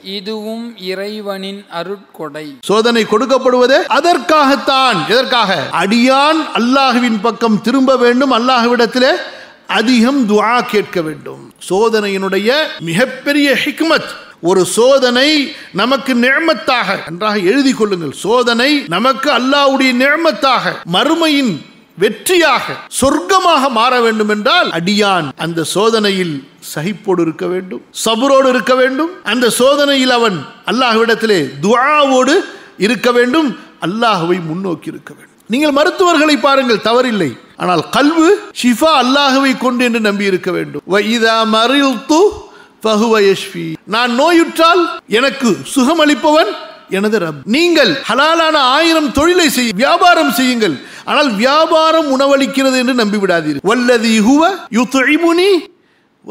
இதுவும் இறைவனின் அருட்கொடை. சோதனை கொடுக்கப்படுவதே அதற்காகத்தான். எதற்காக? அடியான் அல்லாஹ்வின் பக்கம் திரும்ப வேண்டும், அல்லாஹ்விடத்திலே அதிகம் துஆ கேட்க வேண்டும். சோதனையினுடைய மிகப்பெரிய ஹிக்மத், ஒரு சோதனை நமக்கு நிஅமத்தாக, நன்றாக எழுதி கொள்ளுங்கள், சோதனை நமக்கு அல்லாஹ்வுடைய நிஅமத்தாக, மறுமையின் வெற்றியாக, சொர்க்கமாக மாற வேண்டும் என்றால் அடியான் அந்த சோதனையில் சகிப்போடு இருக்க வேண்டும், சபரோடு இருக்க வேண்டும். அந்த சோதனையில் அவன் அல்லாஹ்விடத்திலே துஆவோடு இருக்க வேண்டும், அல்லாஹ்வை முன்னோக்கி இருக்க வேண்டும். நீங்கள் மருத்துவர்களை பாருங்கள், தவறில்லை. ஆனால் கல்வு ஷிஃபா அல்லாஹ்வை கொண்டு என்று நம்பி இருக்க வேண்டும். வஇதா மரில்து ஃபஹுவ யஷ்ஃபி, நான் நோயுற்றால் எனக்கு சுகமளிப்பவன் எனது ரப். நீங்கள் ஹலாலான 1000 தொழிலை செய்ய, வியாபாரம் செய்யுங்கள், ஆனால் வியாபாரம் உணவளிக்கிறது என்று நம்பி விடாதீர்கள். வல்லதி ஹுவ யுத்இமுனி வ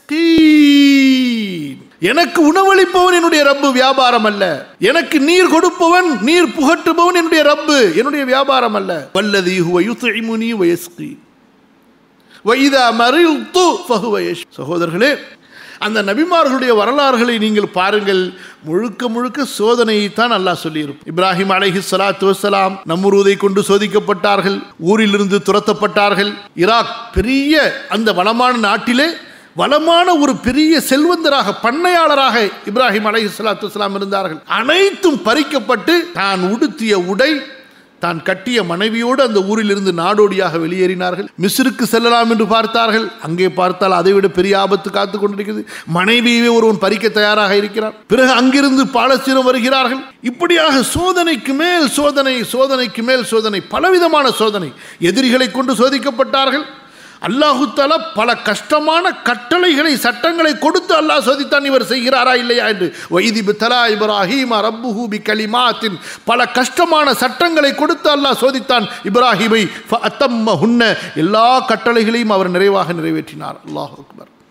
யஸ்கீன், எனக்கு உணவளிப்பவன் என்னுடைய ரப்பு, வியாபாரம் அல்ல. எனக்கு நீர் கொடுப்பவன், நீர் புகட்டுபவன் என்னுடைய ரப்பு, என்னுடைய வியாபாரம் அல்ல. வல்லதி ஹுவ யுத்இமுனி வ யஸ்கீன் வ இதா மரில்து ஃபஹுவ யஷ்ஃபி. சகோதரர்களே, அந்த நபிமார்களுடைய வரலாறுகளை நீங்கள் பாருங்கள், முழுக்க முழுக்க சோதனையைத்தான் அல்லாஹ் சொல்லியிருக்கும். இப்ராஹிம் அலைஹிஸ்ஸலாத்து வஸ்ஸலாம் நம்ரூதை கொண்டு சோதிக்கப்பட்டார்கள், ஊரிலிருந்து துரத்தப்பட்டார்கள். ஈராக் பெரிய அந்த வளமான நாட்டிலே வளமான ஒரு பெரிய செல்வந்தராக, பண்ணையாளராக இப்ராஹிம் அலைஹிஸ்ஸலாத்து வஸ்ஸலாம் இருந்தார்கள். அனைத்தும் பறிக்கப்பட்டு தான் உடுத்திய உடை, தான் கட்டிய மனைவியோடு அந்த ஊரிலிருந்து நாடோடியாக வெளியேறினார்கள். மிஸ்ருக்கு செல்லலாம் என்று பார்த்தார்கள், அங்கே பார்த்தால் அதைவிட பெரிய ஆபத்து காத்து கொண்டிருக்கிறது. மனைவியவே ஒருவன் பறிக்க தயாராக இருக்கிறார். பிறகு அங்கிருந்து பாலஸ்தீனம் வருகிறார்கள். இப்படியாக சோதனைக்கு மேல் சோதனை, சோதனைக்கு மேல் சோதனை, பலவிதமான சோதனை. எதிரிகளை கொண்டு சோதிக்கப்பட்டார்கள். அல்லாஹு தஆலா பல கஷ்டமான கட்டளைகளை, சட்டங்களை கொடுத்து அல்லாஹ் சோதித்தான், இவர் செய்கிறாரா இல்லையா என்று. வைதி பித்தலா இப்ராஹீம ரப்புஹு பிகலிமாத்தின், பல கஷ்டமான சட்டங்களை கொடுத்து அல்லாஹ் சோதித்தான் இப்ராஹீமை. ஃபஅத்தம்மஹுன்ன, எல்லா கட்டளைகளையும் அவர் நிறைவாக நிறைவேற்றினார். அல்லாஹு அக்பர்.